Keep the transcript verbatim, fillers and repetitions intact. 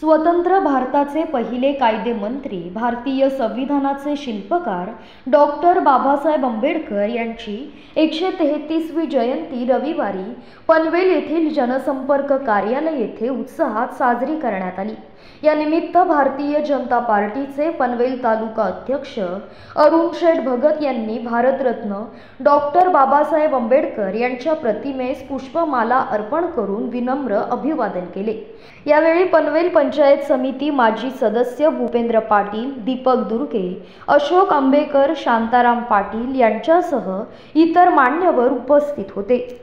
स्वतंत्र भारताचे पहिले कायदेमंत्री, भारतीय संविधानाचे शिल्पकार डॉक्टर बाबासाहेब आंबेडकर यांची एकशे तेहतीसवी जयंती रविवारी पनवेल येथील जनसंपर्क कार्यालय येथे उत्साहात साजरी करण्यात आली। या निमित्त भारतीय जनता पार्टीचे पनवेल तालुका अध्यक्ष अरुण शेठ भगत यांनी भारतरत्न डॉक्टर बाबासाहेब आंबेडकर यांच्या प्रतिमेस पुष्पमाला अर्पण करून विनम्र अभिवादन केले। यावेळी पनवेल पंचायत समिती माजी सदस्य भूपेंद्र पाटील, दीपक दुर्गे, अशोक आंबेकर, शांताराम पाटील यांच्यासह इतर मान्यवर उपस्थित होते।